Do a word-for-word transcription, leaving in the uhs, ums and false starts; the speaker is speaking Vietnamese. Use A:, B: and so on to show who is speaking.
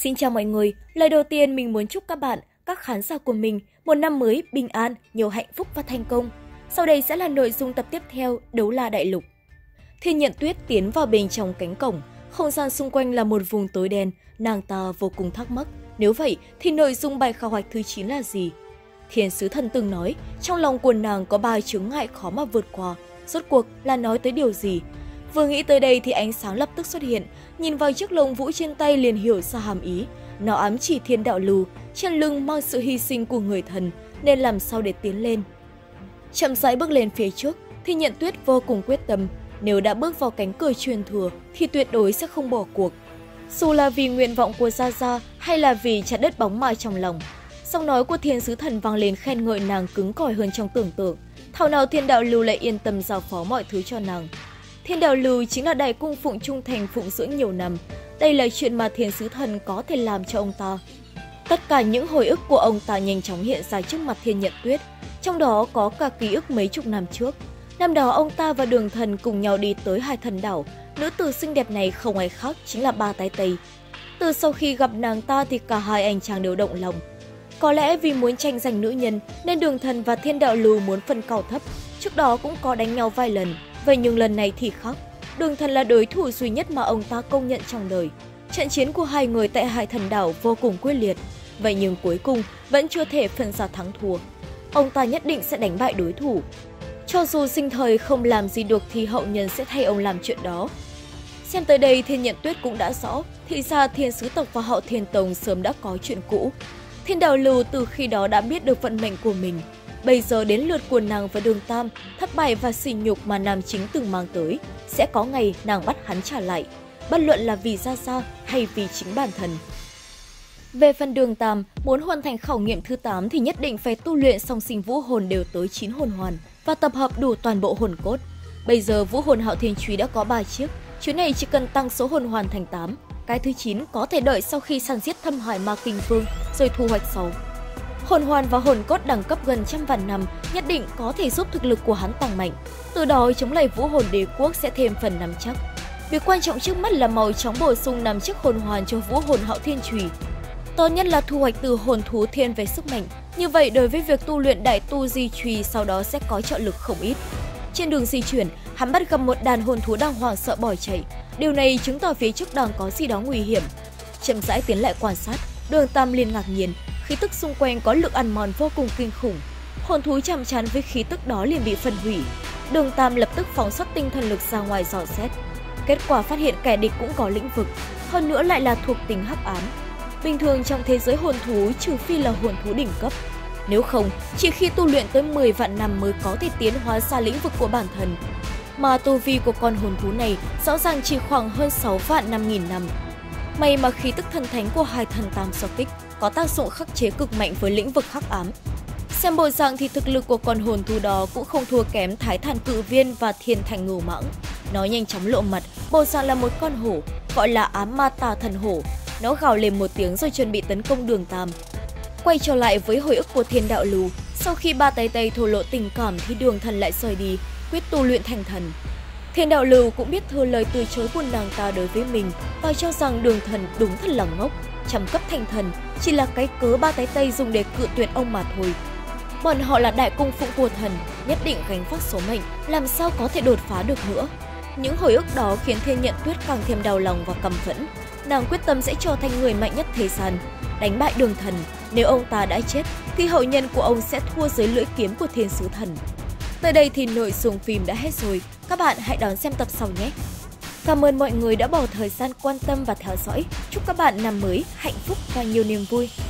A: Xin chào mọi người, lời đầu tiên mình muốn chúc các bạn, các khán giả của mình một năm mới bình an, nhiều hạnh phúc và thành công. Sau đây sẽ là nội dung tập tiếp theo Đấu La Đại Lục. Thiên Nhận Tuyết tiến vào bên trong cánh cổng, không gian xung quanh là một vùng tối đen, nàng ta vô cùng thắc mắc. Nếu vậy thì nội dung bài khảo hạch thứ chín là gì? Thiên Sứ Thần từng nói, trong lòng của nàng có ba chướng ngại khó mà vượt qua. Rốt cuộc là nói tới điều gì? Vừa nghĩ tới đây thì ánh sáng lập tức xuất hiện, nhìn vào chiếc lông vũ trên tay liền hiểu ra hàm ý. Nó ám chỉ thiên đạo lưu, trên lưng mang sự hy sinh của người thần, nên làm sao để tiến lên. Chậm rãi bước lên phía trước, Thiên Nhận Tuyết vô cùng quyết tâm, nếu đã bước vào cánh cửa truyền thừa thì tuyệt đối sẽ không bỏ cuộc. Dù là vì nguyện vọng của Gia Gia hay là vì chặt đứt bóng ma trong lòng. Giọng nói của Thiên Sứ Thần vang lên khen ngợi nàng cứng cỏi hơn trong tưởng tượng. Thảo nào thiên đạo lưu lại yên tâm giao phó mọi thứ cho nàng. Thiên đạo lưu chính là đại cung phụng trung thành phụng dưỡng nhiều năm. Đây là chuyện mà Thiên Sứ Thần có thể làm cho ông ta. Tất cả những hồi ức của ông ta nhanh chóng hiện ra trước mặt Thiên Nhận Tuyết, trong đó có cả ký ức mấy chục năm trước. Năm đó ông ta và Đường Thần cùng nhau đi tới Hải Thần Đảo, nữ tử xinh đẹp này không ai khác chính là Ba Tái Tây. Từ sau khi gặp nàng ta thì cả hai anh chàng đều động lòng. Có lẽ vì muốn tranh giành nữ nhân nên Đường Thần và Thiên đạo lưu muốn phân cao thấp, trước đó cũng có đánh nhau vài lần, vậy nhưng lần này thì khác. Đường Thần là đối thủ duy nhất mà ông ta công nhận trong đời. Trận chiến của hai người tại Hải Thần Đảo vô cùng quyết liệt, vậy nhưng cuối cùng vẫn chưa thể phân ra thắng thua. Ông ta nhất định sẽ đánh bại đối thủ. Cho dù sinh thời không làm gì được thì hậu nhân sẽ thay ông làm chuyện đó. Xem tới đây Thiên Nhận Tuyết cũng đã rõ, thì ra Thiên Sứ Tộc và Hậu Thiên Tông sớm đã có chuyện cũ. Thiên đạo lưu từ khi đó đã biết được vận mệnh của mình. Bây giờ đến lượt của nàng và Đường Tam, thất bại và sỉ nhục mà nam chính từng mang tới. Sẽ có ngày nàng bắt hắn trả lại, bất luận là vì Gia Gia hay vì chính bản thân. Về phần Đường Tam, muốn hoàn thành khảo nghiệm thứ tám thì nhất định phải tu luyện song sinh vũ hồn đều tới chín hồn hoàn và tập hợp đủ toàn bộ hồn cốt. Bây giờ vũ hồn Hạo Thiên Chùy đã có ba chiếc, chuyến này chỉ cần tăng số hồn hoàn thành tám. Cái thứ chín có thể đợi sau khi săn giết Thâm Hải Ma Kinh Vương rồi thu hoạch sau. Hồn hoàn và hồn cốt đẳng cấp gần trăm vạn năm nhất định có thể giúp thực lực của hắn tăng mạnh, từ đó chống lại vũ hồn đế quốc sẽ thêm phần nắm chắc. Việc quan trọng trước mắt là mau chóng bổ sung năm chiếc hồn hoàn cho vũ hồn Hạo Thiên Chùy. Tốt nhất là thu hoạch từ hồn thú thiên về sức mạnh, như vậy đối với việc tu luyện đại tu di chùy sau đó sẽ có trợ lực không ít. Trên đường di chuyển, hắn bắt gặp một đàn hồn thú đang hoảng sợ bỏ chạy, điều này chứng tỏ phía trước đang có gì đó nguy hiểm. Chậm rãi tiến lại quan sát, Đường Tam liền ngạc nhiên, khí tức xung quanh có lực ăn mòn vô cùng kinh khủng. Hồn thú chạm trán với khí tức đó liền bị phân hủy. Đường Tam lập tức phóng xuất tinh thần lực ra ngoài dò xét. Kết quả phát hiện kẻ địch cũng có lĩnh vực, hơn nữa lại là thuộc tính hắc ám. Bình thường trong thế giới hồn thú trừ phi là hồn thú đỉnh cấp. Nếu không, chỉ khi tu luyện tới mười vạn năm mới có thể tiến hóa ra lĩnh vực của bản thân. Mà tu vi của con hồn thú này rõ ràng chỉ khoảng hơn sáu vạn năm nghìn năm. May mà khí tức thần thánh của hai thần tam so kích có tác dụng khắc chế cực mạnh với lĩnh vực hắc ám. Xem bộ dạng thì thực lực của con hồn thú đó cũng không thua kém Thái Thản Cự Viên và Thiên Thành Ngưu Mãng. Nó nhanh chóng lộ mặt, bộ dạng là một con hổ, gọi là Ám Ma Tà Thần Hổ. Nó gào lên một tiếng rồi chuẩn bị tấn công Đường Tam. Quay trở lại với hồi ức của Thiên đạo lưu, sau khi Ba Tái Tây thổ lộ tình cảm thì Đường Thần lại rời đi, quyết tu luyện thành thần. Thiên đạo lưu cũng biết thừa lời từ chối của nàng ta đối với mình và cho rằng Đường Thần đúng thật là ngốc, trăm cấp thành thần chỉ là cái cớ Ba Tái Tây dùng để cự tuyệt ông mà thôi. Bọn họ là đại cung phụng của thần, nhất định gánh vác số mệnh, làm sao có thể đột phá được nữa. Những hồi ức đó khiến Thiên Nhận Tuyết càng thêm đau lòng và căm phẫn. Nàng quyết tâm sẽ trở thành người mạnh nhất thế gian, đánh bại Đường Thần. Nếu ông ta đã chết thì hậu nhân của ông sẽ thua dưới lưỡi kiếm của Thiên Sứ Thần. Tới đây thì nội dung phim đã hết rồi, các bạn hãy đón xem tập sau nhé. Cảm ơn mọi người đã bỏ thời gian quan tâm và theo dõi. Chúc các bạn năm mới hạnh phúc và nhiều niềm vui.